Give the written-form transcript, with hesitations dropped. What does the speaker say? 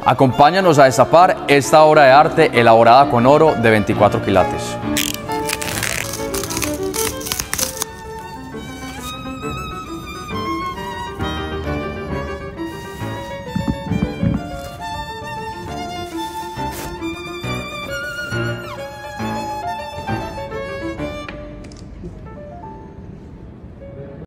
Acompáñanos a destapar esta obra de arte elaborada con oro de 24 quilates.